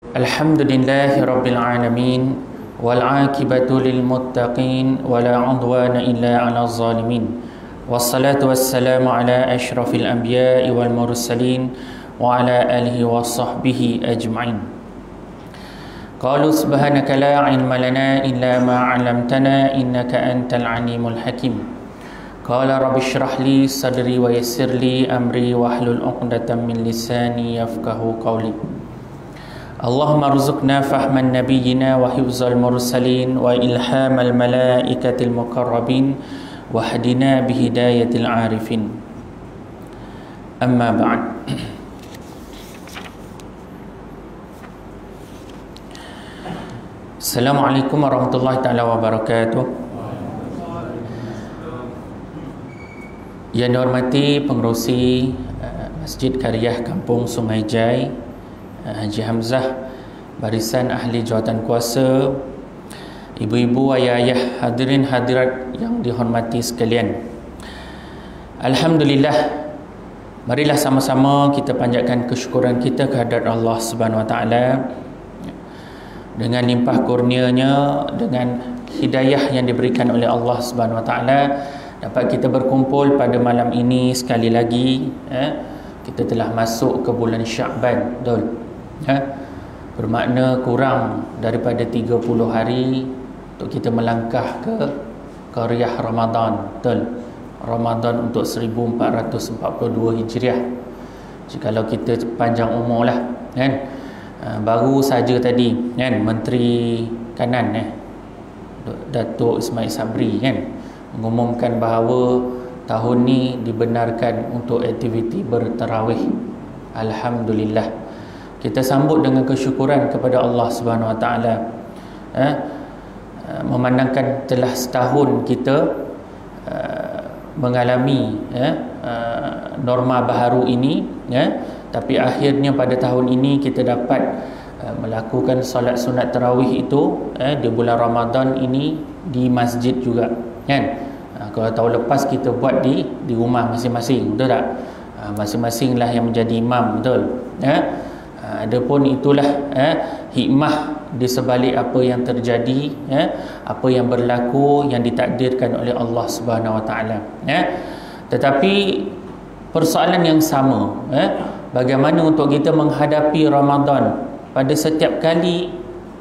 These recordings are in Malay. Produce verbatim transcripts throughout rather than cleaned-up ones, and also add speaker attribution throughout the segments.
Speaker 1: Alhamdulillahi Rabbil Alamin Wal'aqibatu lilmuttaqin Wala udwana illa ala zalimin Wassalatu wassalamu ala ashrafil anbiya'i wal mursalin Wa ala alihi wa sahbihi ajma'in Qalu subhanaka la ilma lana illa ma 'allamtana innaka antal alimul hakim Qala rabbi shrah li sadri wa yassir li amri wahlul 'uqdatam min lisani yafqahu qawli Allahumma rzuqna fahman nabiyyina wa hifzal mursalin wa ilhamal malaikatil muqarrabin wa hadina bihidayatil arifin. Amma ba'd. Assalamualaikum warahmatullahi taala wabarakatuh. Yang dihormati pengerusi uh, Masjid Karyah Kampung Sungai Jai, Haji Hamzah, barisan ahli jawatan kuasa, ibu-ibu, ayah-ayah, hadirin hadirat yang dihormati sekalian. Alhamdulillah, marilah sama-sama kita panjatkan kesyukuran kita kehadrat Allah Subhanahu Wa Taala dengan limpah kurnianya, dengan hidayah yang diberikan oleh Allah Subhanahu Wa Taala, dapat kita berkumpul pada malam ini sekali lagi. Eh, kita telah masuk ke bulan Sya'ban, betul? Ha? Bermakna kurang daripada tiga puluh hari untuk kita melangkah ke Qaryah Ramadan, betul? Ramadan untuk seribu empat ratus empat puluh dua Hijriah. Jikalau kita panjang umur lah, kan? Ha, baru saja tadi, kan, Menteri Kanan eh, Datuk Ismail Sabri, kan, mengumumkan bahawa tahun ni dibenarkan untuk aktiviti bertarawih. Alhamdulillah. Kita sambut dengan kesyukuran kepada Allah Subhanahu Wa Taala. Eh, memandangkan telah setahun kita uh, mengalami eh, uh, norma baharu ini, eh, tapi akhirnya pada tahun ini kita dapat uh, melakukan solat sunat tarawih itu eh, di bulan Ramadan ini di masjid juga, kan? Uh, kalau tahun lepas kita buat di di rumah masing-masing, betul tak? Uh, masing-masing lah yang menjadi imam, betul? Eh? Adapun itulah eh, hikmah di sebalik apa yang terjadi, eh, apa yang berlaku yang ditakdirkan oleh Allah Subhanahu Wa Taala. Eh. Tetapi persoalan yang sama, eh, bagaimana untuk kita menghadapi Ramadan pada setiap kali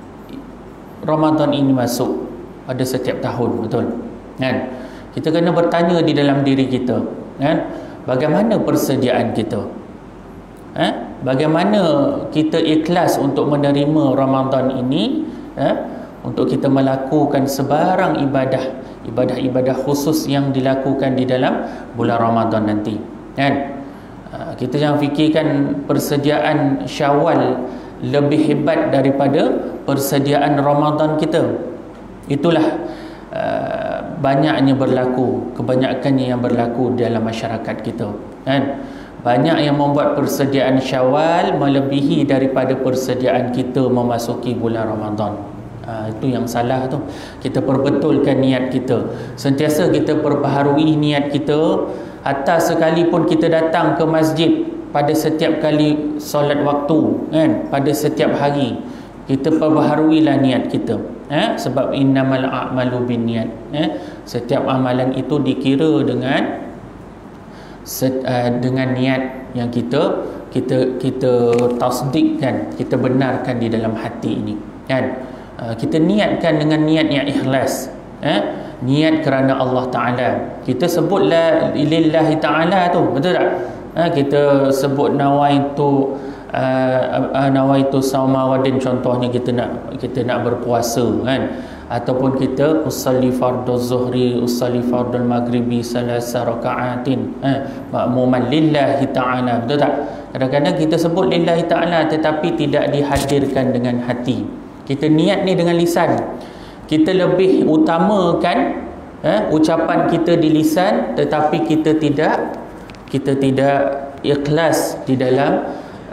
Speaker 1: Ramadan ini masuk pada setiap tahun, betul? Kan? Kita kena bertanya di dalam diri kita, kan? Bagaimana persediaan kita? Eh? Bagaimana kita ikhlas untuk menerima Ramadan ini, eh? untuk kita melakukan sebarang ibadah, ibadah-ibadah khusus yang dilakukan di dalam bulan Ramadan nanti, kan? Uh, kita jangan fikirkan persediaan Syawal lebih hebat daripada persediaan Ramadan kita. Itulah uh, banyaknya berlaku, kebanyakannya yang berlaku dalam masyarakat kita, kan? Banyak yang membuat persediaan Syawal melebihi daripada persediaan kita memasuki bulan Ramadan. Ha, itu yang salah tu. Kita perbetulkan niat kita. Sentiasa kita perbaharui niat kita. Hatta sekalipun kita datang ke masjid pada setiap kali solat waktu, kan? Pada setiap hari, kita perbaharuilah niat kita. Eh? Sebab innamal a'malu binniyat. Eh? Setiap amalan itu dikira dengan Set, uh, dengan niat yang kita kita kita tasdikkan, kita benarkan di dalam hati ini, kan? Uh, kita niatkan dengan niat yang ikhlas, eh? Niat kerana Allah Taala. Kita sebut la lillahi taala tu, betul tak? Uh, kita sebut nawaitu uh, uh, nawaitu sauma wadin, contohnya kita nak kita nak berpuasa, kan? Ataupun kita usalli fardhu zuhri, usalli fardhu maghribi salasa raka'atin, eh, makmuman lillahi ta'ala, betul tak? Kadang-kadang kita sebut lillahi ta'ala tetapi tidak dihadirkan dengan hati. Kita niat ni dengan lisan. Kita lebih utamakan eh, ucapan kita di lisan, tetapi kita tidak kita tidak ikhlas di dalam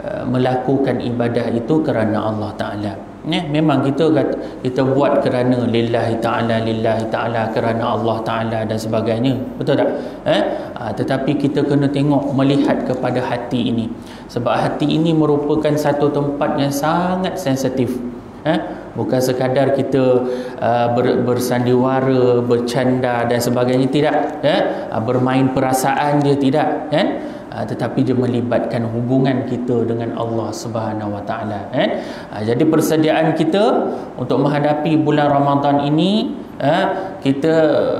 Speaker 1: uh, melakukan ibadah itu kerana Allah Ta'ala. Ya, memang kita kita buat kerana lillahi ta'ala, lillahi ta'ala, kerana Allah Ta'ala dan sebagainya, betul tak? Eh? Ha, tetapi kita kena tengok, melihat kepada hati ini, sebab hati ini merupakan satu tempat yang sangat sensitif. Eh? Bukan sekadar kita uh, ber, bersandiwara, bercanda dan sebagainya, tidak. Eh? Uh, bermain perasaan dia, tidak, kan? Uh, tetapi dia melibatkan hubungan kita dengan Allah Subhanahu Wa Taala. Eh? Uh, jadi persediaan kita untuk menghadapi bulan Ramadan ini, uh, kita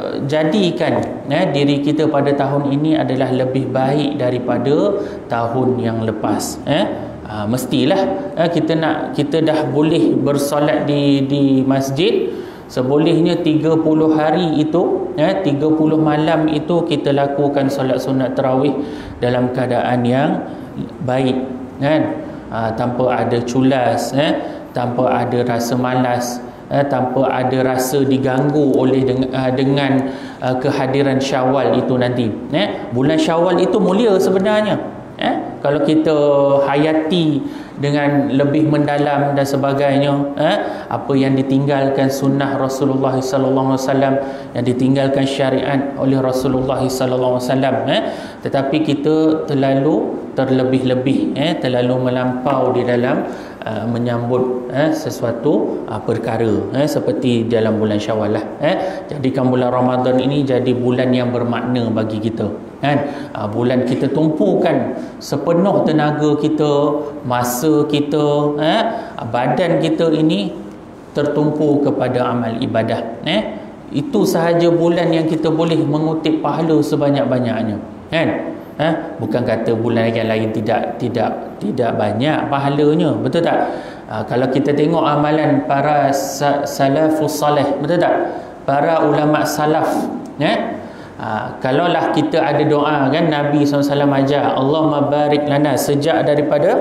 Speaker 1: jadikan uh, diri kita pada tahun ini adalah lebih baik daripada tahun yang lepas. Eh? Uh, mestilah uh, kita nak, kita dah boleh bersolat di di masjid, sebolehnya tiga puluh hari itu, eh, tiga puluh malam itu kita lakukan solat sunat tarawih dalam keadaan yang baik, kan? Uh, tanpa ada culas, eh, tanpa ada rasa malas, eh, tanpa ada rasa diganggu oleh dengan, uh, dengan uh, kehadiran Syawal itu nanti. Eh? Bulan Syawal itu mulia sebenarnya. Eh? Kalau kita hayati dengan lebih mendalam dan sebagainya, eh? apa yang ditinggalkan sunnah Rasulullah sallallahu alaihi wasallam, yang ditinggalkan syariat oleh Rasulullah sallallahu alaihi wasallam, eh? tetapi kita terlalu terlebih-lebih, eh? terlalu melampau di dalam uh, menyambut eh? sesuatu uh, perkara, eh? seperti dalam bulan Syawal lah. Eh? Jadikan bulan Ramadan ini jadi bulan yang bermakna bagi kita, kan? Uh, bulan kita tumpukan sepenuh tenaga kita, masa kita, eh, badan kita ini tertumpu kepada amal ibadah. Eh, itu sahaja bulan yang kita boleh mengutip pahala sebanyak-banyaknya, kan? Eh, bukan kata bulan yang lain tidak tidak tidak banyak pahalanya, betul tak? Uh, kalau kita tengok amalan para sa salafus salih, betul tak? Para ulama salaf, eh? Ha, kalaulah kita ada doa, kan, Nabi sallallahu alaihi wasallam ajar, Allahumma barik lana, sejak daripada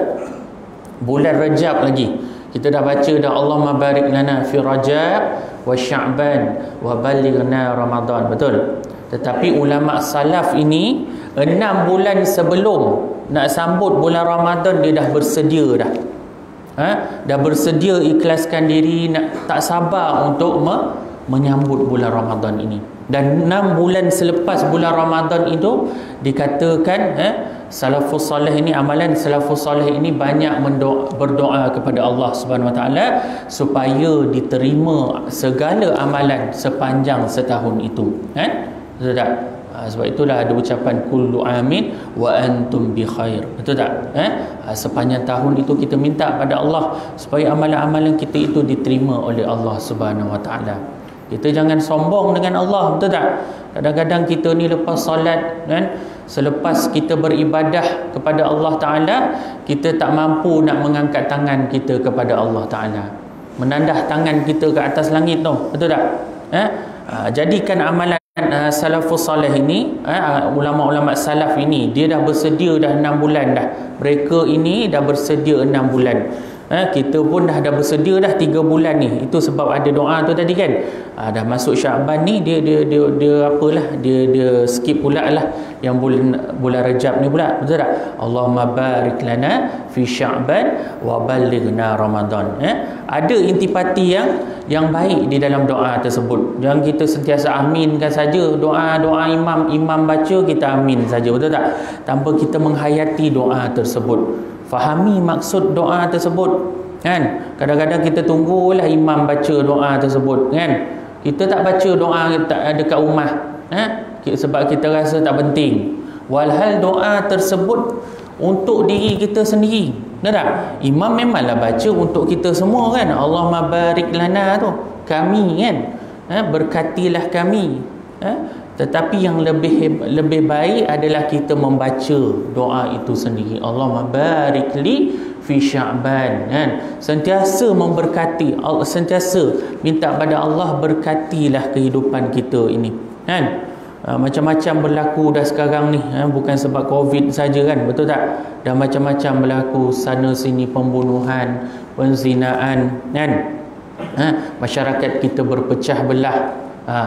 Speaker 1: bulan Rajab lagi kita dah baca dah, Allahumma barik lana fi Rajab wa Sya'ban wa balighna Ramadan, betul? Tetapi ulama salaf ini enam bulan sebelum nak sambut bulan Ramadan dia dah bersedia dah. Ha? Dah bersedia ikhlaskan diri, nak, tak sabar untuk me menyambut bulan Ramadan ini. Dan enam bulan selepas bulan Ramadan itu dikatakan, eh, salafus soleh ini, amalan salafus soleh ini banyak mendoa, berdoa kepada Allah Subhanahu Wa Taala supaya diterima segala amalan sepanjang setahun itu, kan? Betul tak? Ha, sebab itulah ada ucapan kullu amin wa antum bi khair, betul tak? Eh? Ha, sepanjang tahun itu kita minta pada Allah supaya amalan-amalan kita itu diterima oleh Allah Subhanahu Wa Taala. Kita jangan sombong dengan Allah, betul tak? Kadang-kadang kita ni lepas solat, kan, selepas kita beribadah kepada Allah Ta'ala, kita tak mampu nak mengangkat tangan kita kepada Allah Ta'ala, menandah tangan kita ke atas langit tu, betul tak? Eh? Ha, jadikan amalan uh, salafus salih ini, uh, ulama-ulama salaf ini, dia dah bersedia dah enam bulan dah. Mereka ini dah bersedia enam bulan. Ha, kita pun dah dah bersedia dah tiga bulan ni. Itu sebab ada doa tu tadi, kan. Ha, dah masuk Sya'ban ni, dia dia dia dia apalah, dia dia skip pula lah yang bulan bulan Rajab ni pula, betul tak? Allahumma barik lana fi Sya'ban wa balighna Ramadan. Eh? Ada intipati yang yang baik di dalam doa tersebut. Jangan kita sentiasa aminkan saja doa-doa imam imam baca, kita amin saja, betul tak? Tanpa kita menghayati doa tersebut. Fahami maksud doa tersebut, kan? Kadang-kadang kita tunggulah imam baca doa tersebut, kan? Kita tak baca doa dekat rumah, eh? Sebab kita rasa tak penting. Walhal doa tersebut untuk diri kita sendiri, betul tak? Imam memanglah baca untuk kita semua, kan? Allahumma barik lana tu, kami, kan? Eh? Berkatilah kami, eh? Tetapi yang lebih lebih baik adalah kita membaca doa itu sendiri. Allahumma barik li fi Sya'ban, kan? Sentiasa memberkati, sentiasa minta pada Allah berkatilah kehidupan kita ini, kan? Ha, macam-macam berlaku dah sekarang ni, ha? Bukan sebab Covid saja, kan? Betul tak? Dah macam-macam berlaku sana sini, pembunuhan, penzinaan, kan? Ha? Masyarakat kita berpecah belah. Ha?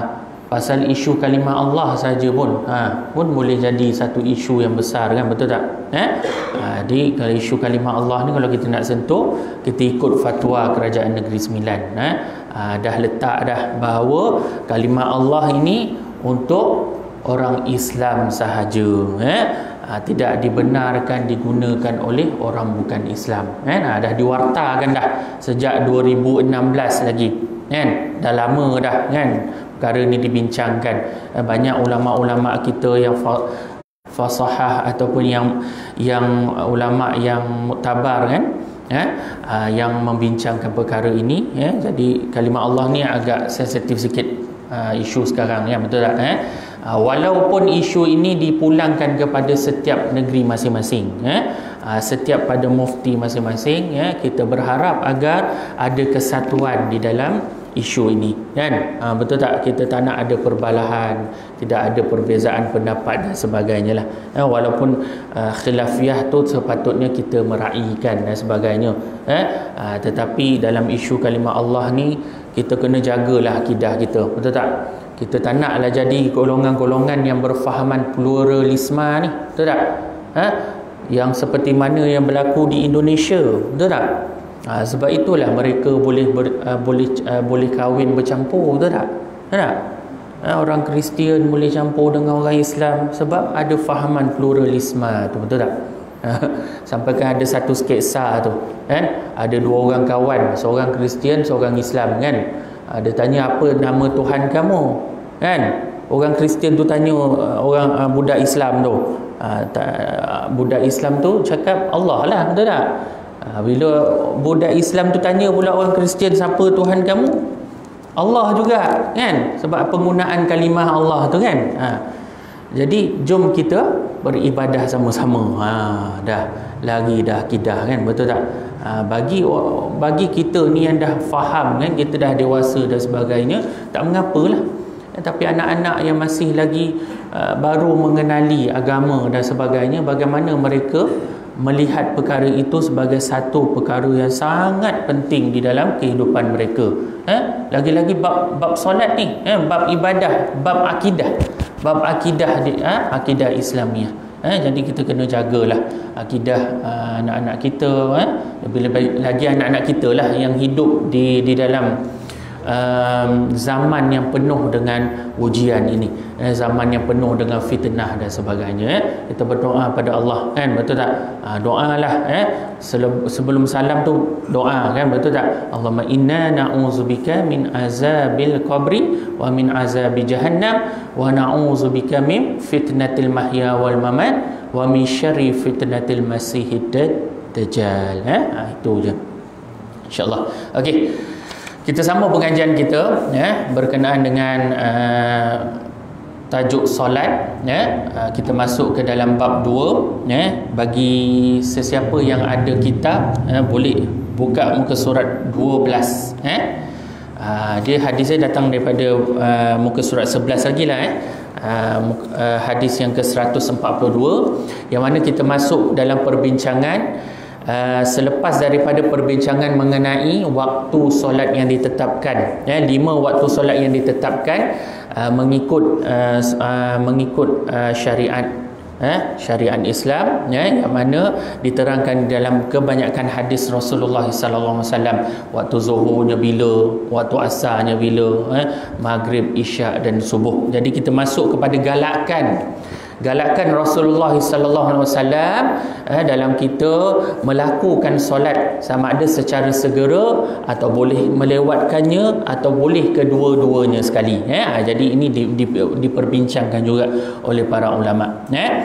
Speaker 1: pasal isu kalimah Allah saja pun ha, pun boleh jadi satu isu yang besar kan, betul tak? Eh? Ha, jadi kalau isu kalimah Allah ni kalau kita nak sentuh, kita ikut fatwa Kerajaan Negeri Sembilan. Eh? Ha, dah letak dah bahawa kalimah Allah ini untuk orang Islam sahaja. Eh? Ha, tidak dibenarkan digunakan oleh orang bukan Islam. Kan? Ha, dah diwartakan dah sejak dua ribu enam belas lagi. Kan? Dah lama dah kan perkara ni dibincangkan. Banyak ulama-ulama kita yang fa fasahah ataupun yang yang ulama yang muktabar kan, ya, uh, yang membincangkan perkara ini, ya. Jadi kalimah Allah ni agak sensitif sikit uh, isu sekarang, ya, betul tak? Eh? Uh, walaupun isu ini dipulangkan kepada setiap negeri masing-masing, ya, uh, setiap pada mufti masing-masing, ya, kita berharap agar ada kesatuan di dalam isu ini, kan? Ha, betul tak? Kita tak nak ada perbalahan, tidak ada perbezaan pendapat dan sebagainya lah. Ha, walaupun uh, khilafiyah tu sepatutnya kita meraihkan dan sebagainya. Ha, ha, tetapi dalam isu kalimah Allah ni kita kena jagalah akidah kita, betul tak? Kita tak naklah jadi golongan-golongan yang berfahaman pluralisme ni, betul tak? Ha, yang seperti mana yang berlaku di Indonesia, betul tak? Ha, sebab itulah mereka boleh ber, uh, boleh uh, boleh kahwin bercampur, betul tak? Betul tak? Ha, orang Kristian boleh campur dengan orang Islam sebab ada fahaman pluralisme tu, betul tak? Ha, sampai kan ada satu sketsa tu, kan? Ada dua orang kawan, seorang Kristian, seorang Islam, kan? Ha, dia tanya apa nama Tuhan kamu, kan? Orang Kristian tu tanya uh, orang uh, budak Islam tu. Ha, ta, uh, budak Islam tu cakap Allah lah, betul tak? Ha, bila budak Islam tu tanya pula orang Kristian, siapa Tuhan kamu? Allah juga, kan? Sebab penggunaan kalimah Allah tu, kan? Ha, jadi jom kita beribadah sama-sama. Ha, dah lagi dah akidah, kan? Betul tak? Ha, bagi bagi kita ni yang dah faham, kan, kita dah dewasa dan sebagainya, tak mengapalah. Tapi anak-anak yang masih lagi uh, baru mengenali agama dan sebagainya, bagaimana mereka melihat perkara itu sebagai satu perkara yang sangat penting di dalam kehidupan mereka. Eh? Lagi-lagi bab bab solat ni, eh? bab ibadah, bab akidah, bab akidah di, eh? akidah Islamiah. Eh? Jadi kita kena jagalah akidah uh, anak-anak kita. Eh? Lebih-lebih lagi anak-anak kita lah yang hidup di di dalam Um, zaman yang penuh dengan ujian ini, eh, zaman yang penuh dengan fitnah dan sebagainya. Eh. Kita berdoa pada Allah, kan? Betul tak? Ha, doalah, eh. Sebelum salam tu doa, kan? Betul tak? Allahumma inna na'udzubika min azabil qabri wa min azabi jahannam wa na'udzubika min fitnatil mahya wal mamat wa min syarri fitnatil masihid dajjal. Eh? Ha, itu je, insya-Allah. Okey. Kita sambung pengajian kita, ya, berkenaan dengan uh, tajuk solat, ya. Uh, kita masuk ke dalam bab dua, ya. Bagi sesiapa yang ada kitab, ya, boleh buka muka surat dua belas, ya. Uh, dia hadisnya datang daripada uh, muka surat sebelas lagi lah, eh. Uh, uh, hadis yang ke seratus empat puluh dua, yang mana kita masuk dalam perbincangan Uh, selepas daripada perbincangan mengenai waktu solat yang ditetapkan, ya, lima waktu solat yang ditetapkan uh, mengikut uh, uh, mengikut uh, syariat, uh, syariat Islam, ya, yang mana diterangkan dalam kebanyakan hadis Rasulullah sallallahu alaihi wasallam. Waktu zuhurnya bila, waktu asarnya bila, uh, maghrib, isyak dan subuh. Jadi kita masuk kepada galakan Galakan Rasulullah sallallahu alaihi wasallam eh, dalam kita melakukan solat, sama ada secara segera atau boleh melewatkannya atau boleh kedua-duanya sekali. Eh. Jadi ini di, di, diperbincangkan juga oleh para ulama. Eh.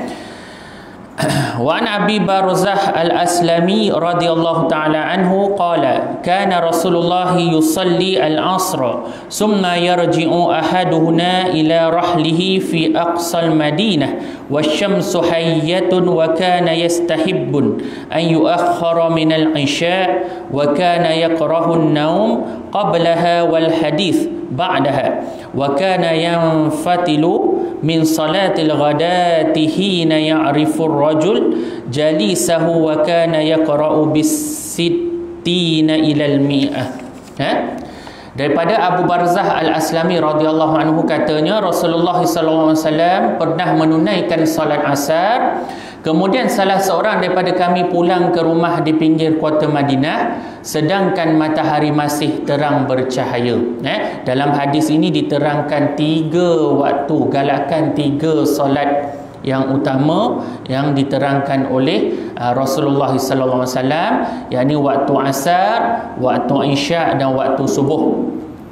Speaker 1: Wa an Abi Barzah Al-Aslami radhiyallahu ta'ala anhu qala kana Rasulullah yusalli al-'asr thumma yarji'u ahaduhuna ila rahlihi fi aqsal Madinah wasyamsu hayyatun wa kana yastahibbun an yu'akhkhara min al-'isha wa kana yakrahu an-nawm qablaha wal hadith ba'daha wa kana yanfatilu min salatil ghadati hina ya'rifu ar-rajul jalisahu wa kana yaqra'u bis-sittina ila al-mi'ah. Ha? Daripada Abu Barzah Al-Aslami radhiyallahu anhu katanya Rasulullah sallallahu alaihi wasallam pernah menunaikan solat asar. Kemudian salah seorang daripada kami pulang ke rumah di pinggir kota Madinah sedangkan matahari masih terang bercahaya. Eh, dalam hadis ini diterangkan tiga waktu, galakan tiga solat yang utama yang diterangkan oleh uh, Rasulullah sallallahu alaihi wasallam, yakni waktu asar, waktu isyak dan waktu subuh.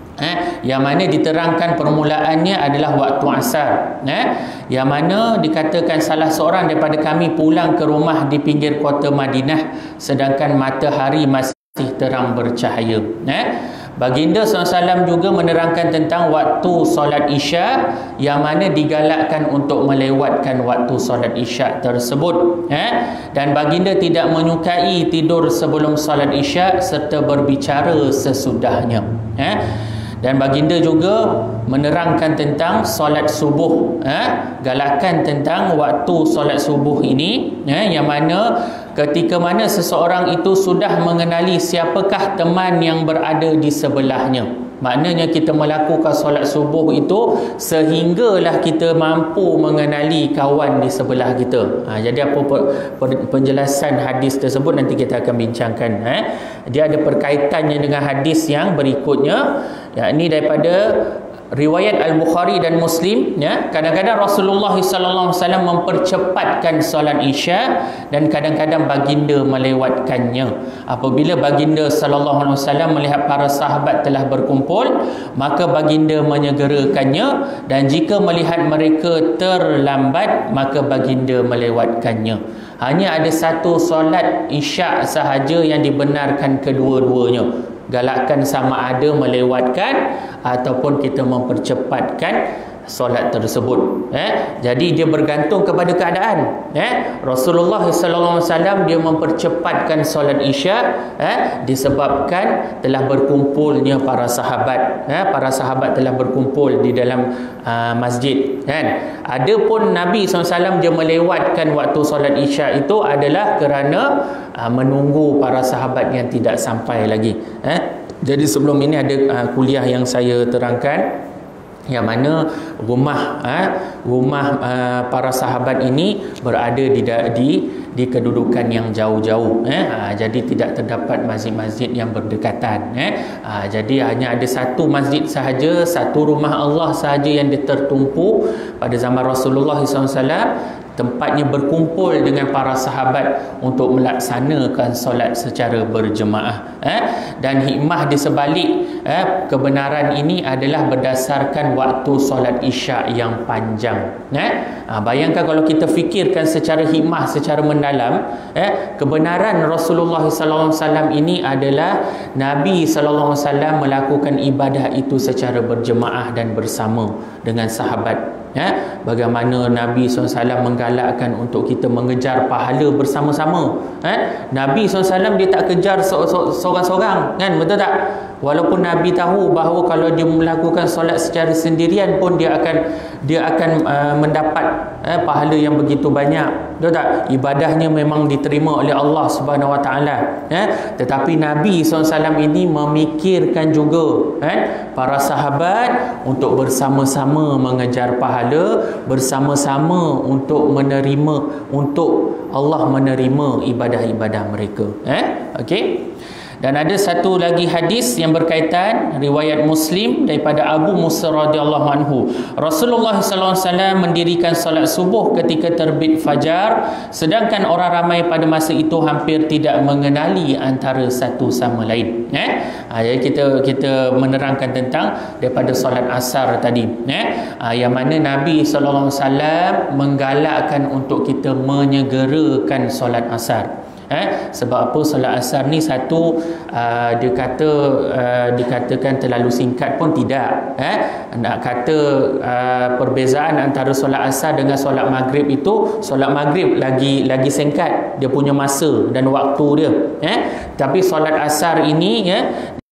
Speaker 1: Eh, yang mana diterangkan permulaannya adalah waktu asar. Eh, yang mana dikatakan salah seorang daripada kami pulang ke rumah di pinggir kota Madinah sedangkan matahari masih terang bercahaya. Eh, Baginda sallallahu alaihi wasallam juga menerangkan tentang waktu solat isyak yang mana digalakkan untuk melewatkan waktu solat isyak tersebut. Eh? Dan baginda tidak menyukai tidur sebelum solat isyak serta berbicara sesudahnya. Eh? Dan baginda juga menerangkan tentang solat subuh. Eh? Galakan tentang waktu solat subuh ini, eh? yang mana ketika mana seseorang itu sudah mengenali siapakah teman yang berada di sebelahnya. Maknanya kita melakukan solat subuh itu sehinggalah kita mampu mengenali kawan di sebelah kita. Ha, jadi apa penjelasan hadis tersebut nanti kita akan bincangkan. Eh? Dia ada perkaitannya dengan hadis yang berikutnya, yakni daripada riwayat Al-Bukhari dan Muslim, ya, kadang-kadang Rasulullah sallallahu alaihi wasallam mempercepatkan solat isyak dan kadang-kadang baginda melewatkannya. Apabila baginda sallallahu alaihi wasallam melihat para sahabat telah berkumpul, maka baginda menyegerakannya, dan jika melihat mereka terlambat, maka baginda melewatkannya. Hanya ada satu solat isyak sahaja yang dibenarkan kedua-duanya. Galakkan sama ada melewatkan ataupun kita mempercepatkan solat tersebut. Eh? Jadi dia bergantung kepada keadaan. Eh? Rasulullah sallallahu alaihi wasallam dia mempercepatkan solat isyak eh? disebabkan telah berkumpulnya para sahabat. Eh? Para sahabat telah berkumpul di dalam uh, masjid. Kan? Adapun Nabi sallallahu alaihi wasallam dia melewatkan waktu solat isyak itu adalah kerana uh, menunggu para sahabat yang tidak sampai lagi. Eh? Jadi sebelum ini ada uh, kuliah yang saya terangkan, yang mana rumah eh, rumah uh, para sahabat ini berada di di di kedudukan yang jauh-jauh, eh ha, jadi tidak terdapat masjid-masjid yang berdekatan, eh ha, jadi hanya ada satu masjid sahaja, satu rumah Allah sahaja yang tertumpu pada zaman Rasulullah sallallahu alaihi wasallam, tempatnya berkumpul dengan para sahabat untuk melaksanakan solat secara berjemaah. Eh? Dan hikmah di sebalik eh, kebenaran ini adalah berdasarkan waktu solat isyak yang panjang. Eh? Ha, bayangkan kalau kita fikirkan secara hikmah, secara mendalam, eh, kebenaran Rasulullah sallallahu alaihi wasallam ini adalah Nabi sallallahu alaihi wasallam melakukan ibadah itu secara berjemaah dan bersama dengan sahabat. Ya, bagaimana Nabi sallallahu alaihi wasallam menggalakkan untuk kita mengejar pahala bersama-sama. Eh? Nabi sallallahu alaihi wasallam dia tak kejar seorang-seorang, kan? Betul tak? Walaupun Nabi tahu bahawa kalau dia melakukan solat secara sendirian pun dia akan dia akan uh, mendapat eh, pahala yang begitu banyak. Betul tak? Ibadahnya memang diterima oleh Allah Subhanahu Wa Taala. Eh? Tetapi Nabi sallallahu alaihi wasallam ini memikirkan juga eh, para sahabat untuk bersama-sama mengejar pahala, bersama-sama untuk menerima, untuk Allah menerima ibadah-ibadah mereka. Eh? Okey. Dan ada satu lagi hadis yang berkaitan, riwayat Muslim daripada Abu Musa radhiyallahu anhu. Rasulullah sallallahu alaihi wasallam mendirikan solat subuh ketika terbit fajar, sedangkan orang ramai pada masa itu hampir tidak mengenali antara satu sama lain. Eh? Ha, jadi kita kita menerangkan tentang daripada solat asar tadi. Eh? Ha, yang mana Nabi sallallahu alaihi wasallam menggalakkan untuk kita menyegerakan solat asar. Eh, sebab apa solat asar ni satu uh, dia kata uh, dikatakan terlalu singkat pun tidak. Eh, nak kata uh, perbezaan antara solat asar dengan solat maghrib itu, solat maghrib lagi lagi singkat dia punya masa dan waktu dia. Eh, tapi solat asar ini ya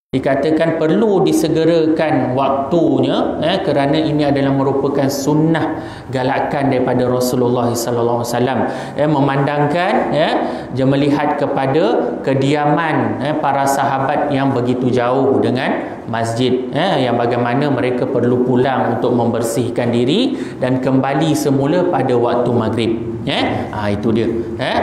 Speaker 1: Dikatakan perlu disegerakan waktunya eh, kerana ini adalah merupakan sunnah galakan daripada Rasulullah sallallahu alaihi wasallam, eh, memandangkan eh, dia melihat kepada kediaman eh, para sahabat yang begitu jauh dengan masjid, eh, yang bagaimana mereka perlu pulang untuk membersihkan diri dan kembali semula pada waktu maghrib, eh? ha, itu dia, eh?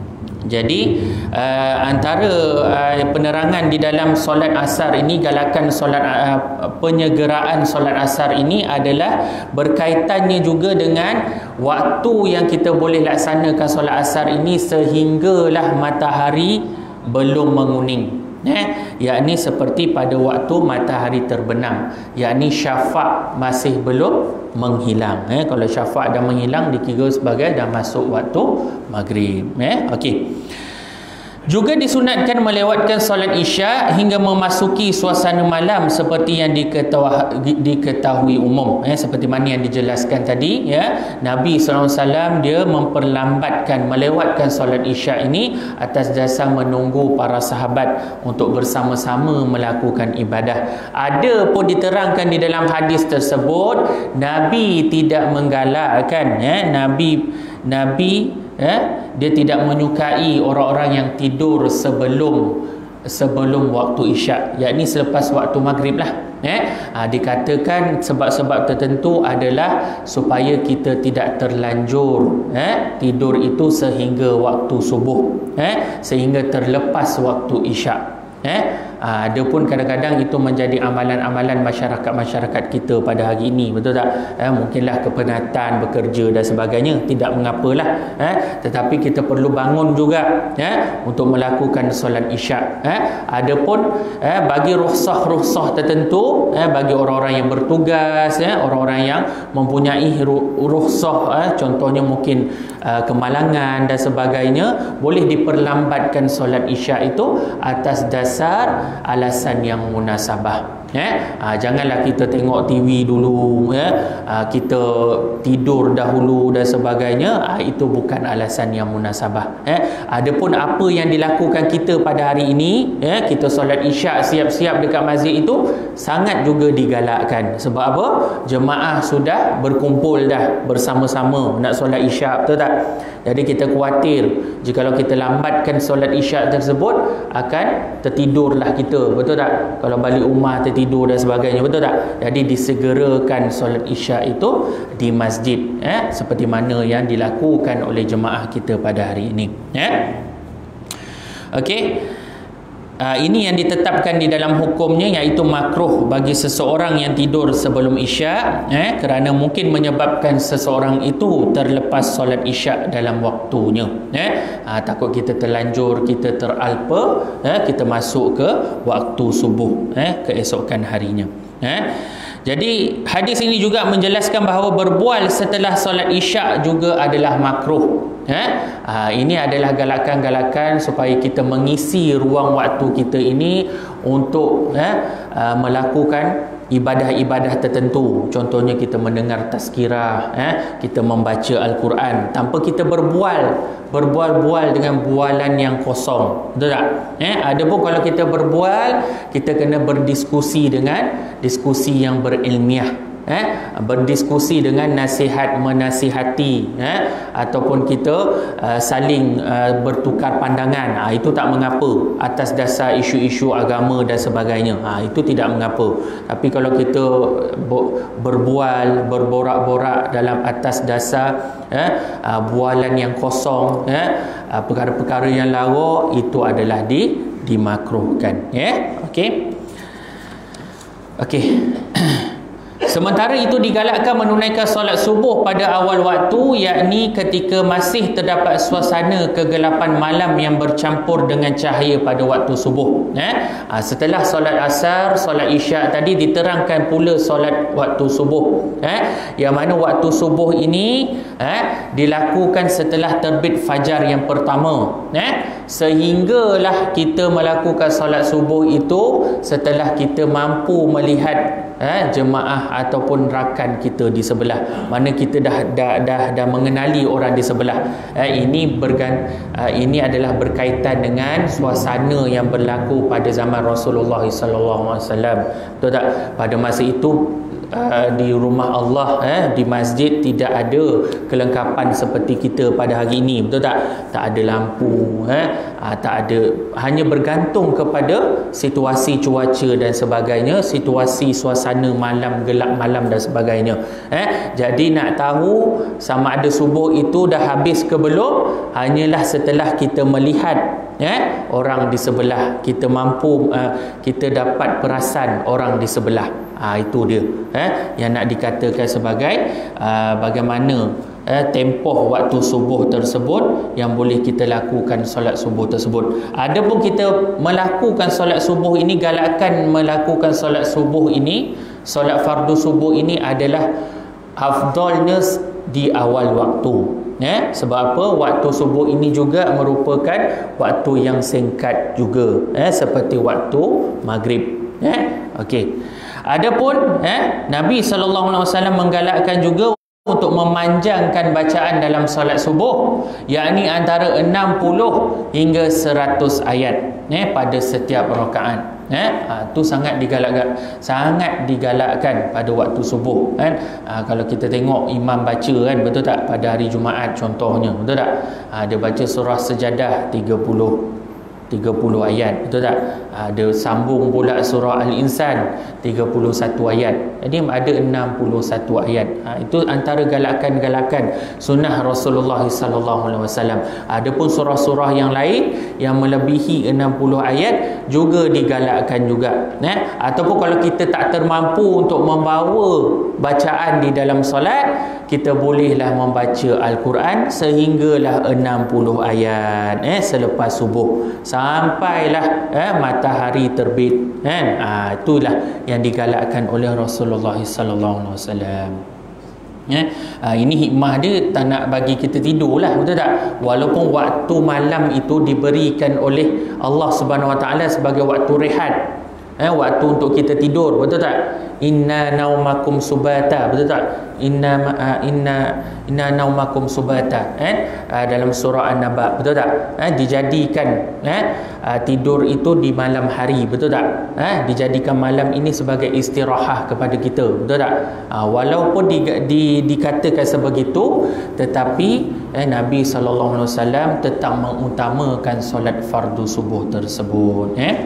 Speaker 1: Jadi uh, antara uh, penerangan di dalam solat asar ini, galakan solat uh, penyegeraan solat asar ini adalah berkaitannya juga dengan waktu yang kita boleh laksanakan solat asar ini sehinggalah matahari belum menguning, eh? yakni seperti pada waktu matahari terbenam, yakni syafaq masih belum menghilang, eh? Kalau syafaq dah menghilang dikira sebagai dah masuk waktu maghrib, eh? Okey. Juga disunatkan melewatkan solat isyak hingga memasuki suasana malam seperti yang diketahui, diketahui umum, eh, seperti mana yang dijelaskan tadi, ya. Nabi sallallahu alaihi wasallam dia memperlambatkan melewatkan solat isyak ini atas dasar menunggu para sahabat untuk bersama-sama melakukan ibadah. Ada pun diterangkan di dalam hadis tersebut Nabi tidak menggalakkan, ya. Nabi Nabi Eh, dia tidak menyukai orang-orang yang tidur sebelum sebelum waktu isyak, yakni selepas waktu maghrib lah, eh? ha, dikatakan sebab-sebab tertentu adalah supaya kita tidak terlanjur eh, tidur itu sehingga waktu subuh, eh? sehingga terlepas waktu isyak, eh? ha, ada pun kadang-kadang itu menjadi amalan-amalan masyarakat-masyarakat kita pada hari ini, betul tak? Eh, mungkinlah kepenatan bekerja dan sebagainya, tidak mengapalah, eh? tetapi kita perlu bangun juga, eh? untuk melakukan solat isyak, eh? ada pun eh, bagi rukhsah-rukhsah tertentu, eh, bagi orang-orang yang bertugas, eh, orang-orang yang mempunyai rukhsah, eh, contohnya mungkin uh, kemalangan dan sebagainya, boleh diperlambatkan solat isyak itu atas dasar alasan yang munasabah, eh? ha, janganlah kita tengok T V dulu, eh? ha, kita tidur dahulu dan sebagainya, ha, itu bukan alasan yang munasabah, eh? Adapun apa yang dilakukan kita pada hari ini, eh? kita solat isyak siap-siap dekat masjid itu sangat juga digalakkan. Sebab apa? Jemaah sudah berkumpul dah bersama-sama nak solat isyak, betul tak? Jadi kita khawatir jikalau kita lambatkan solat isyak tersebut akan tertidurlah kita, betul tak? Kalau balik rumah tertidur dan sebagainya, betul tak? Jadi disegerakan solat isyak itu di masjid, eh? seperti mana yang dilakukan oleh jemaah kita pada hari ini, eh? Okey. Uh, ini yang ditetapkan di dalam hukumnya, iaitu makruh bagi seseorang yang tidur sebelum isyak, eh, kerana mungkin menyebabkan seseorang itu terlepas solat isyak dalam waktunya, eh. uh, takut kita terlanjur, kita teralpa, eh, kita masuk ke waktu subuh, eh, keesokan harinya, eh. Jadi hadis ini juga menjelaskan bahawa berbual setelah solat isyak juga adalah makruh. Eh? Ha, ini adalah galakan-galakan supaya kita mengisi ruang waktu kita ini untuk eh, uh, melakukan ibadah-ibadah tertentu. Contohnya kita mendengar tazkirah, eh? kita membaca Al-Quran tanpa kita berbual, berbual-bual dengan bualan yang kosong, betul tak? Eh? Ada pun kalau kita berbual, kita kena berdiskusi dengan diskusi yang berilmiah, Eh, berdiskusi dengan nasihat menasihati, eh, ataupun kita uh, saling uh, bertukar pandangan, ha, itu tak mengapa atas dasar isu-isu agama dan sebagainya, ha, itu tidak mengapa. Tapi kalau kita berbual, berborak-borak dalam atas dasar eh, uh, bualan yang kosong, eh, uh, perkara-perkara yang lara, itu adalah di dimakruhkan, ya. Yeah? Okey. Okey. Sementara itu digalakkan menunaikan solat subuh pada awal waktu, yakni ketika masih terdapat suasana kegelapan malam yang bercampur dengan cahaya pada waktu subuh, eh? ha, setelah solat asar, solat isyak tadi diterangkan pula solat waktu subuh, eh? yang mana waktu subuh ini eh, dilakukan setelah terbit fajar yang pertama, eh? sehinggalah kita melakukan solat subuh itu setelah kita mampu melihat eh, jemaah ataupun rakan kita di sebelah, mana kita dah dah dah, dah mengenali orang di sebelah. Eh, ini bergan uh, ini adalah berkaitan dengan suasana yang berlaku pada zaman Rasulullah sallallahu alaihi wasallam. Betul tak? Pada masa itu Uh, di rumah Allah, eh, di masjid tidak ada kelengkapan seperti kita pada hari ini. Betul tak? Tak ada lampu, eh, uh, tak ada, hanya bergantung kepada situasi cuaca dan sebagainya, situasi suasana malam, gelap malam dan sebagainya. Eh, jadi nak tahu sama ada subuh itu dah habis ke belum, hanyalah setelah kita melihat eh, orang di sebelah, kita mampu uh, kita dapat perasan orang di sebelah. Ha, itu dia eh, yang nak dikatakan sebagai uh, bagaimana eh, tempoh waktu subuh tersebut yang boleh kita lakukan solat subuh tersebut. Adapun kita melakukan solat subuh ini, galakkan melakukan solat subuh ini, solat fardu subuh ini adalah afdalnya di awal waktu. Eh, sebab apa? Waktu subuh ini juga merupakan waktu yang singkat juga, eh, seperti waktu maghrib. Eh, okey. Adapun eh, Nabi sallallahu alaihi wasallam menggalakkan juga untuk memanjangkan bacaan dalam solat subuh, yakni antara enam puluh hingga seratus ayat eh, pada setiap rakaat. Eh, ha, tu sangat digalakkan, sangat digalakkan pada waktu subuh kan. Ha, kalau kita tengok imam baca kan, betul tak, pada hari Jumaat contohnya, betul tak, ha, dia baca surah Sejadah tiga puluh ayat, betul tak? Ada sambung pula surah Al-Insan tiga puluh satu ayat. Jadi ada enam puluh satu ayat. Ha, itu antara galakan-galakan sunnah Rasulullah sallallahu alaihi wasallam. Adapun surah-surah yang lain yang melebihi enam puluh ayat juga digalakkan juga. Eh? Ataupun kalau kita tak termampu untuk membawa bacaan di dalam solat, kita bolehlah membaca Al-Quran sehinggalah enam puluh ayat eh, selepas subuh sampailah eh, matahari terbit kan. Ha, itulah yang digalakkan oleh Rasulullah sallallahu alaihi wasallam. Ya, ha, ini hikmah dia tak nak bagi kita tidur lah, betul tak? Walaupun waktu malam itu diberikan oleh Allah Subhanahu Wa Taala sebagai waktu rehat, eh, waktu untuk kita tidur, betul tak? Inna naumakum subata, betul tak? Inna uh, inna inna naumakum subata, eh? Uh, dalam surah An-Naba, betul tak? Eh, dijadikan eh, uh, tidur itu di malam hari, betul tak? Eh, dijadikan malam ini sebagai istirahat kepada kita, betul tak? Uh, walaupun di, di, dikatakan sebegitu, tetapi eh, Nabi sallallahu alaihi wasallam tetap mengutamakan solat fardu subuh tersebut. Eh?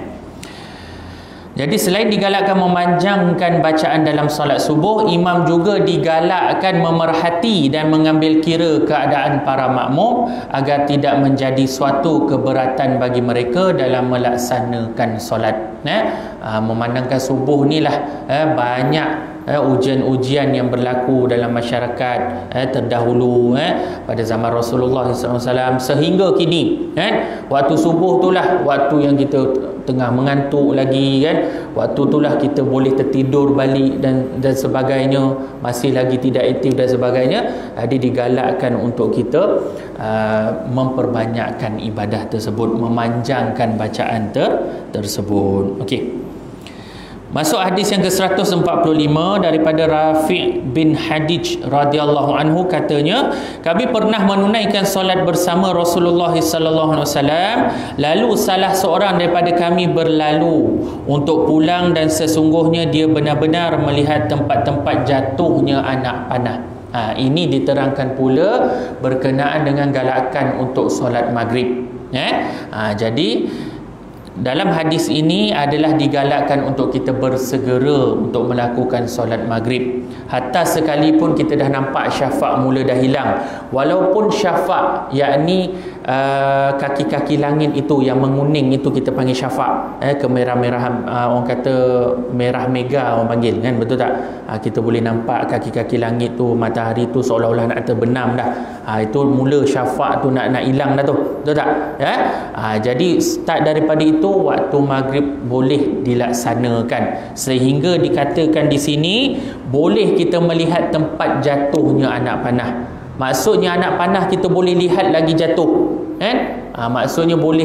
Speaker 1: Jadi selain digalakkan memanjangkan bacaan dalam solat subuh, imam juga digalakkan memerhati dan mengambil kira keadaan para makmum agar tidak menjadi suatu keberatan bagi mereka dalam melaksanakan solat. Eh? Ha, memandangkan subuh ni lah eh, banyak Eh, ujian-ujian yang berlaku dalam masyarakat eh, terdahulu eh, pada zaman Rasulullah sallallahu alaihi wasallam sehingga kini eh, waktu subuh itulah waktu yang kita tengah mengantuk lagi kan, waktu itulah kita boleh tertidur balik dan dan sebagainya, masih lagi tidak aktif dan sebagainya. Jadi digalakkan untuk kita uh, memperbanyakkan ibadah tersebut, memanjangkan bacaan ter tersebut. Okey. Masuk hadis yang ke seratus empat puluh lima daripada Rafi' bin Hadij radhiyallahu anhu, katanya, kami pernah menunaikan solat bersama Rasulullah sallallahu alaihi wasallam, lalu salah seorang daripada kami berlalu untuk pulang dan sesungguhnya dia benar-benar melihat tempat-tempat jatuhnya anak panah. Ha, ini diterangkan pula berkenaan dengan galakan untuk solat maghrib. Eh? Ha, jadi dalam hadis ini adalah digalakkan untuk kita bersegera untuk melakukan solat maghrib, hatta sekalipun kita dah nampak syafaq mula dah hilang. Walaupun syafaq, yakni uh, kaki-kaki langit itu yang menguning itu kita panggil syafaq, eh, kemerah-merahan, uh, orang kata merah mega orang panggil kan, betul tak? Uh, kita boleh nampak kaki-kaki langit tu, matahari tu seolah-olah nak terbenam dah. Uh, itu mula syafaq tu nak nak hilang dah tu, betul tak? Ya? Uh, jadi start daripada itu waktu maghrib boleh dilaksanakan, sehingga dikatakan di sini boleh kita melihat tempat jatuhnya anak panah. Maksudnya anak panah kita boleh lihat lagi jatuh kan? Ha, maksudnya boleh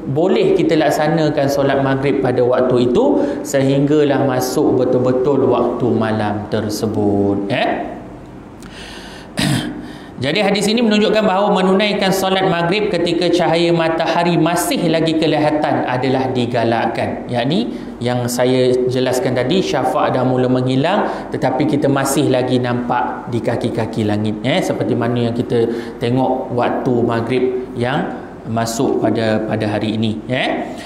Speaker 1: boleh kita laksanakan solat maghrib pada waktu itu sehinggalah masuk betul-betul waktu malam tersebut. Eh? Jadi hadis ini menunjukkan bahawa menunaikan solat maghrib ketika cahaya matahari masih lagi kelihatan adalah digalakkan. Yakni yang saya jelaskan tadi, syafaq dah mula menghilang tetapi kita masih lagi nampak di kaki-kaki langit. Eh? Seperti mana yang kita tengok waktu maghrib yang masuk pada pada hari ini. Eh?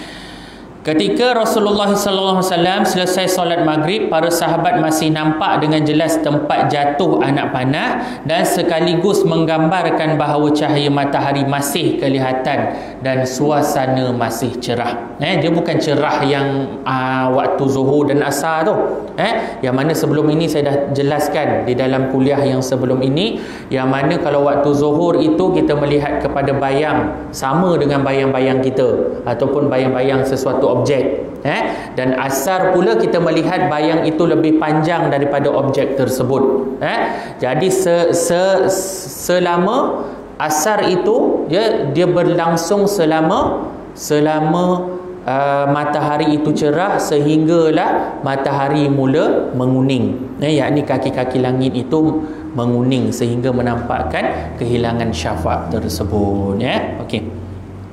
Speaker 1: Ketika Rasulullah sallallahu alaihi wasallam selesai solat maghrib, para sahabat masih nampak dengan jelas tempat jatuh anak panah dan sekaligus menggambarkan bahawa cahaya matahari masih kelihatan dan suasana masih cerah. Eh, dia bukan cerah yang uh, waktu zuhur dan asar tu. Eh, yang mana sebelum ini saya dah jelaskan di dalam kuliah yang sebelum ini, yang mana kalau waktu zuhur itu kita melihat kepada bayang sama dengan bayang-bayang kita ataupun bayang-bayang sesuatu objek, eh? Dan asar pula kita melihat bayang itu lebih panjang daripada objek tersebut, eh? Jadi se, se, selama asar itu dia, dia berlangsung selama selama uh, matahari itu cerah sehinggalah matahari mula menguning, eh? Yakni kaki-kaki langit itu menguning sehingga menampakkan kehilangan syafaq tersebut, eh? Okey.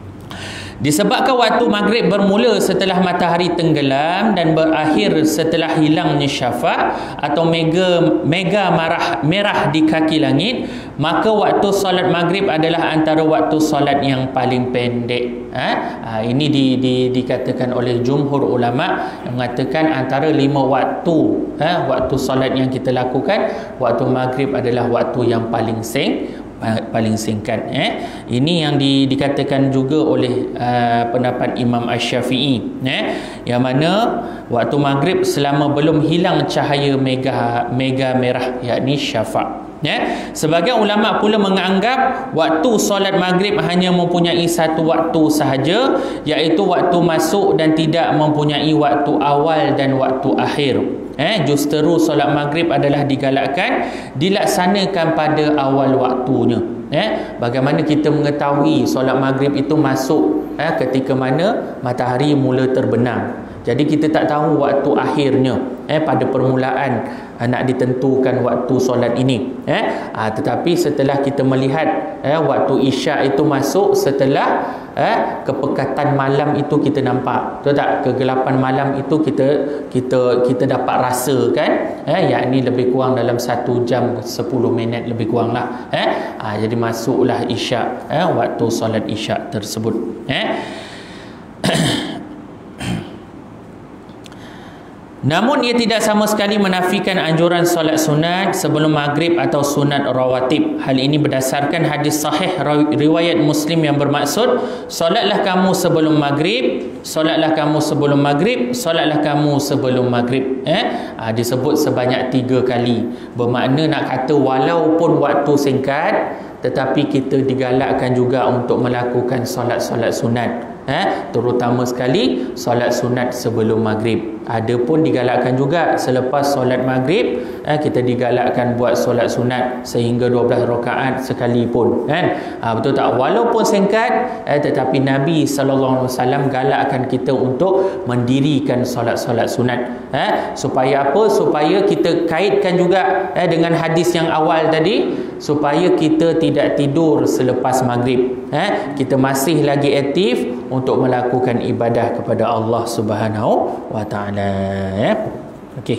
Speaker 1: Disebabkan waktu maghrib bermula setelah matahari tenggelam dan berakhir setelah hilangnya syafaq atau mega mega marah, merah di kaki langit, maka waktu solat maghrib adalah antara waktu solat yang paling pendek. Ha? Ha, ini di, di, dikatakan oleh jumhur ulama yang mengatakan antara lima waktu, ha, waktu solat yang kita lakukan, waktu maghrib adalah waktu yang paling sing paling singkat. Eh? Ini yang di, dikatakan juga oleh uh, pendapat Imam Asy-Syafi'i, eh? yang mana waktu maghrib selama belum hilang cahaya mega mega merah, yakni syafaq. Ya, sebagian ulama pula menganggap waktu solat maghrib hanya mempunyai satu waktu sahaja, iaitu waktu masuk dan tidak mempunyai waktu awal dan waktu akhir. Eh, justeru solat maghrib adalah digalakkan dilaksanakan pada awal waktunya. Eh, bagaimana kita mengetahui solat maghrib itu masuk eh, ketika mana matahari mula terbenam? Jadi kita tak tahu waktu akhirnya, eh, pada permulaan eh, nak ditentukan waktu solat ini. Eh, ah, tetapi setelah kita melihat eh, waktu isyak itu masuk setelah eh, kepekatan malam itu kita nampak, betul tak? Kegelapan malam itu kita kita kita dapat rasakan, eh, yakni lebih kurang dalam satu jam sepuluh minit lebih kurang lah. Eh, ah, jadi masuklah isyak, eh, waktu solat isyak tersebut. Eh. Namun ia tidak sama sekali menafikan anjuran solat sunat sebelum maghrib atau sunat rawatib. Hal ini berdasarkan hadis sahih riwayat Muslim yang bermaksud, solatlah kamu sebelum maghrib, solatlah kamu sebelum maghrib, solatlah kamu sebelum maghrib. Eh? Ha, disebut sebanyak tiga kali. Bermakna nak kata walaupun waktu singkat, tetapi kita digalakkan juga untuk melakukan solat-solat sunat. Eh, terutama sekali solat sunat sebelum maghrib. Ada pun digalakkan juga selepas solat maghrib, eh, kita digalakkan buat solat sunat sehingga dua belas rakaat sekalipun, kan? Ha, betul tak? Walaupun singkat, eh, tetapi Nabi sallallahu alaihi wasallam galakkan kita untuk mendirikan solat-solat sunat. Eh, supaya apa? Supaya kita kaitkan juga eh, dengan hadis yang awal tadi, supaya kita tidak tidur selepas maghrib. Eh, kita masih lagi aktif untuk melakukan ibadah kepada Allah Subhanahu wa taala, ya. Okey.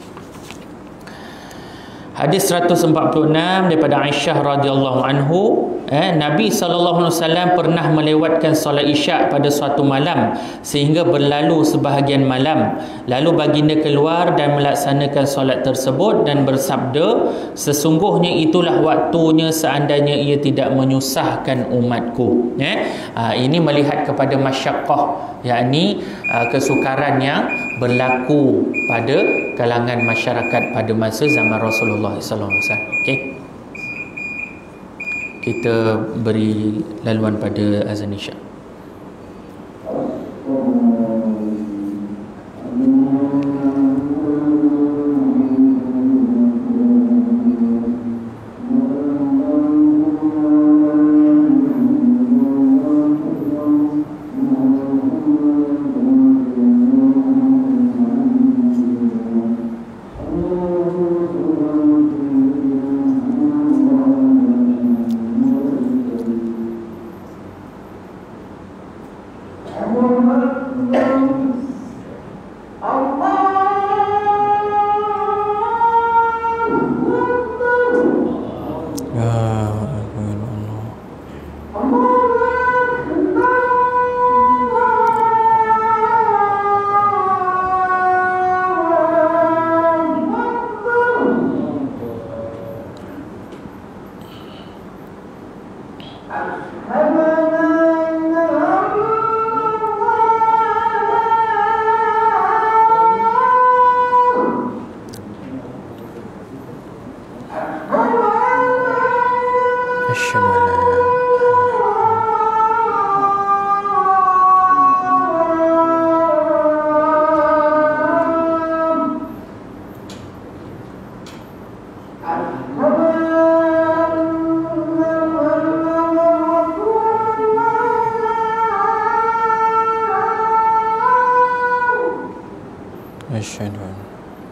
Speaker 1: Hadis seratus empat puluh enam daripada Aisyah radhiyallahu anhu, eh, Nabi sallallahu alaihi wasallam pernah melewatkan solat isyak pada suatu malam sehingga berlalu sebahagian malam. Lalu baginda keluar dan melaksanakan solat tersebut dan bersabda, sesungguhnya itulah waktunya seandainya ia tidak menyusahkan umatku. Eh, ha, ini melihat kepada masyaqqah, yakni uh, kesukaran yang berlaku pada kalangan masyarakat pada masa zaman Rasulullah sallallahu alaihi wasallam. Okey. Kita beri laluan pada azan isyak. Asyhadu an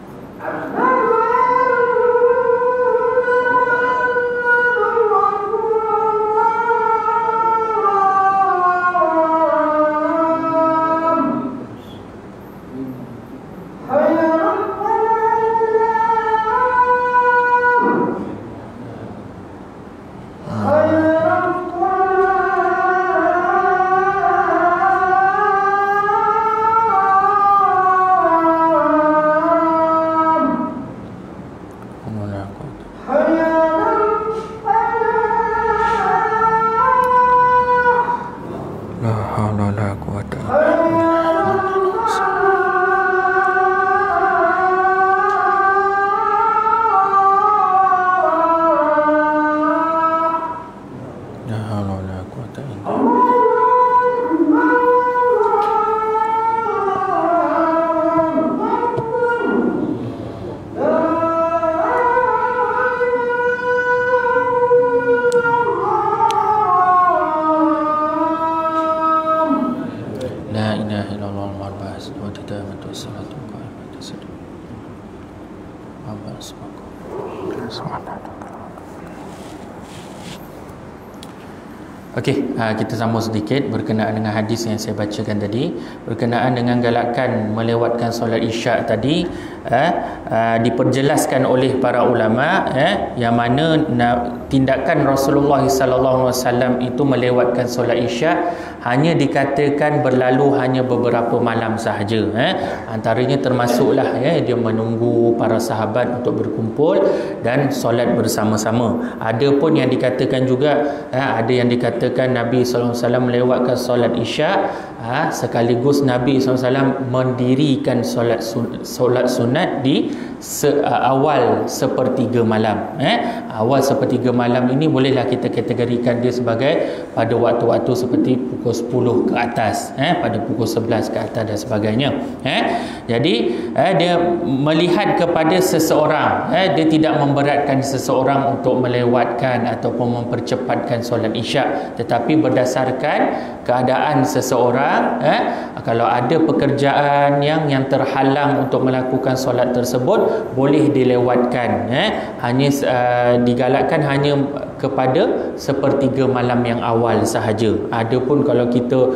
Speaker 1: Okey, kita sambung sedikit berkenaan dengan hadis yang saya bacakan tadi, berkenaan dengan galakan melewatkan solat isyak tadi, eh, eh, diperjelaskan oleh para ulama, eh, yang mana tindakan Rasulullah sallallahu alaihi wasallam itu melewatkan solat isyak hanya dikatakan berlalu hanya beberapa malam sahaja, eh. Antaranya termasuklah, ya, dia menunggu para sahabat untuk berkumpul dan solat bersama-sama. Ada pun yang dikatakan juga, eh, ada yang dikatakan Nabi sallallahu alaihi wasallam melewatkan solat isyak, ha, sekaligus Nabi sallallahu alaihi wasallam mendirikan solat sun, solat sunat di se, uh, awal sepertiga malam. Eh? Awal sepertiga malam ini bolehlah kita kategorikan dia sebagai pada waktu-waktu seperti pukul sepuluh ke atas, eh? pada pukul sebelas ke atas dan sebagainya. Eh? Jadi eh, dia melihat kepada seseorang, eh? dia tidak memberatkan seseorang untuk melewatkan ataupun mempercepatkan solat isyak, tetapi berdasarkan keadaan seseorang, eh, kalau ada pekerjaan yang yang terhalang untuk melakukan solat tersebut, boleh dilewatkan, eh, hanya uh, digalakkan hanya kepada sepertiga malam yang awal sahaja. Adapun kalau kita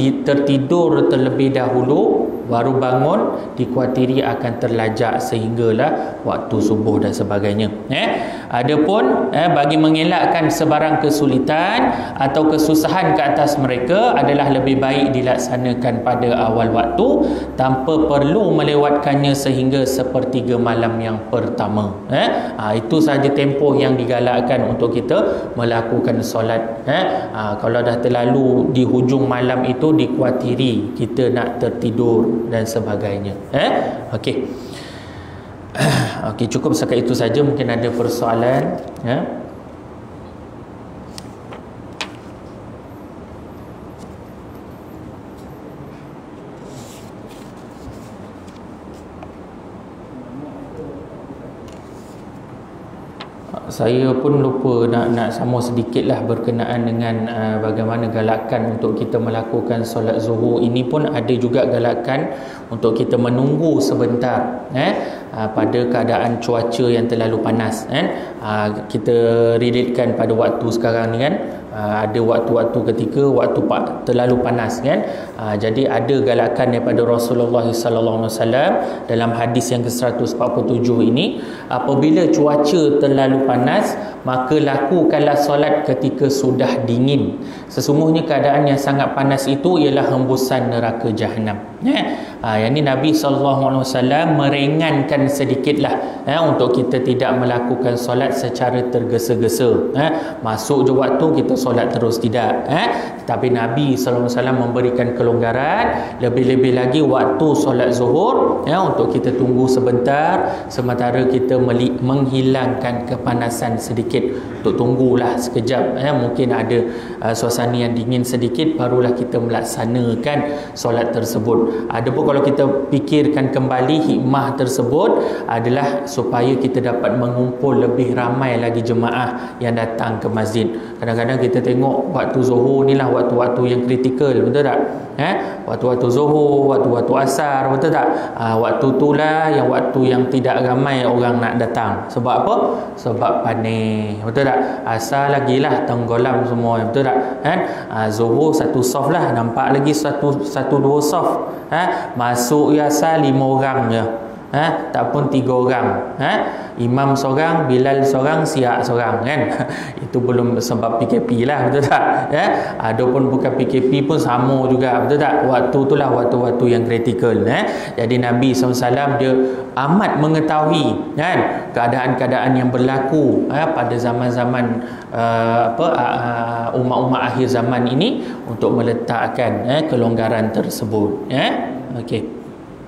Speaker 1: tertidur terlebih dahulu baru bangun, dikuatiri akan terlajak sehinggalah waktu subuh dan sebagainya. Eh? Adapun eh, bagi mengelakkan sebarang kesulitan atau kesusahan ke atas mereka adalah lebih baik dilaksanakan pada awal waktu tanpa perlu melewatkannya sehingga sepertiga malam yang pertama. Eh? Ha, itu sahaja tempoh yang digalakkan untuk kita melakukan solat. Eh? Ha, kalau dah terlalu di hujung malam itu, dikuatiri kita nak tertidur dan sebagainya. Eh? Okey. Okey, cukup setakat itu saja. Mungkin ada persoalan, ya. Saya pun lupa nak nak sambung sedikitlah berkenaan dengan uh, bagaimana galakan untuk kita melakukan solat zuhur. Ini pun ada juga galakan untuk kita menunggu sebentar, eh uh, pada keadaan cuaca yang terlalu panas, eh uh, kita relatekan pada waktu sekarang ni kan. Uh, ada waktu-waktu ketika waktu terlalu panas kan. Uh, jadi ada galakan daripada Rasulullah sallallahu alaihi wasallam dalam hadis yang ke seratus empat puluh tujuh ini, apabila cuaca terlalu panas, maka lakukanlah solat ketika sudah dingin. Sesungguhnya keadaan yang sangat panas itu ialah hembusan neraka jahanam. Ya. Ha, yang ini Nabi sallallahu alaihi wasallam meringankan sedikitlah, ya, untuk kita tidak melakukan solat secara tergesa-gesa. Ya. Masuk je waktu kita solat terus, tidak. Ya. Tetapi Nabi sallallahu alaihi wasallam memberikan kelonggaran, lebih-lebih lagi waktu solat zuhur, ya, untuk kita tunggu sebentar sementara kita menghilangkan kepanasan sedikit. Untuk tunggulah sekejap, ya, mungkin ada uh, suasana yang dingin sedikit, barulah kita melaksanakan solat tersebut. Adapun kalau kita fikirkan kembali, hikmah tersebut adalah supaya kita dapat mengumpul lebih ramai lagi jemaah yang datang ke masjid. Kadang-kadang kita kita tengok waktu zuhur ni lah waktu-waktu yang kritikal, betul tak? Eh? Waktu-waktu zuhur, waktu-waktu asar, betul tak? Ha, waktu tu lah yang waktu yang tidak ramai orang nak datang. Sebab apa? Sebab panik, betul tak? Asar lagi lah tenggelam semua, betul tak? Eh? Ha, zuhur satu soft lah, nampak lagi satu satu dua soft. Eh? Masuk ya asar lima orang je. Ha? Tak pun tiga orang. Ha? Imam seorang, Bilal seorang, Siak seorang, kan? Itu belum sebab P K P lah, betul tak? Ya? Ada pun bukan P K P pun sama juga, betul tak? Waktu itulah waktu-waktu yang kritikal. Eh? Jadi Nabi sallallahu alaihi wasallam dia amat mengetahui, kan, keadaan-keadaan yang berlaku eh, pada zaman-zaman uh, apa uh, umat-umat akhir zaman ini untuk meletakkan eh, kelonggaran tersebut. Eh? Okey.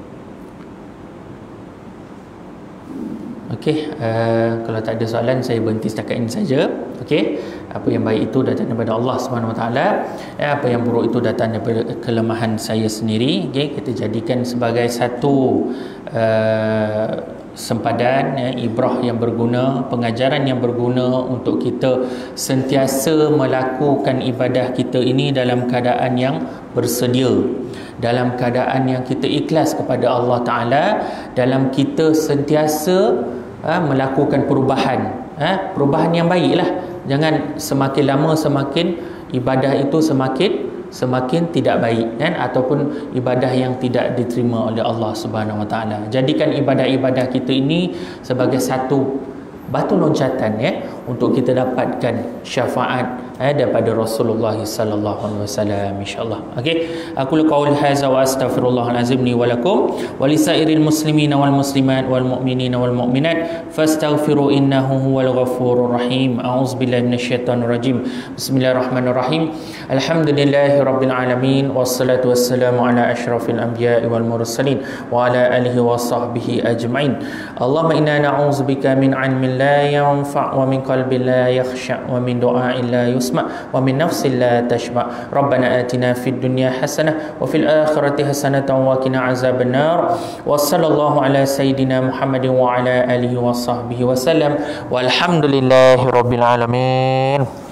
Speaker 1: Okey, uh, kalau tak ada soalan saya berhenti setakat ini saja. Okey, apa yang baik itu datang daripada Allah Subhanahu Wa Taala, apa yang buruk itu datang daripada kelemahan saya sendiri. Okey, kita jadikan sebagai satu uh, sempadan ya, ibrah yang berguna, pengajaran yang berguna untuk kita sentiasa melakukan ibadah kita ini dalam keadaan yang bersedia, dalam keadaan yang kita ikhlas kepada Allah Ta'ala, dalam kita sentiasa ha, melakukan perubahan, ha, perubahan yang baiklah. Jangan semakin lama semakin ibadah itu semakin semakin tidak baik, kan, ataupun ibadah yang tidak diterima oleh Allah Subhanahu Wa Taala. Jadikan ibadah-ibadah kita ini sebagai satu batu loncatan ya untuk kita dapatkan syafaat eh, daripada Rasulullah sallallahu alaihi wasallam insyaallah. Okey, aku qaul hadza wa astaghfirullahal azim li wa lakum wa lisairil muslimina wal muslimat wal mu'minina wal mu'minat fastaghfiru innahu huwal ghafurur rahim. A'udzubillahi minasyaitonir rajim. Bismillahirrahmanirrahim. Alhamdulillahirabbil alamin wassalatu wassalamu ala asyrafil anbiya'i wal mursalin wa ala alihi wa sahbihi ajmain. Allahumma inna na'udzubika min 'ilmin la yanfa' wa min qalbin la yakhsha' wa min du'a'in la yusma' wa min nafsin la tashba'. Rabbana atina fid dunya hasanah wa fil akhirati hasanatan wa qina azabannar. Wa sallallahu ala sayidina Muhammadin wa ala alihi wa sahbihi wa sallam. Walhamdulillahi rabbil alamin.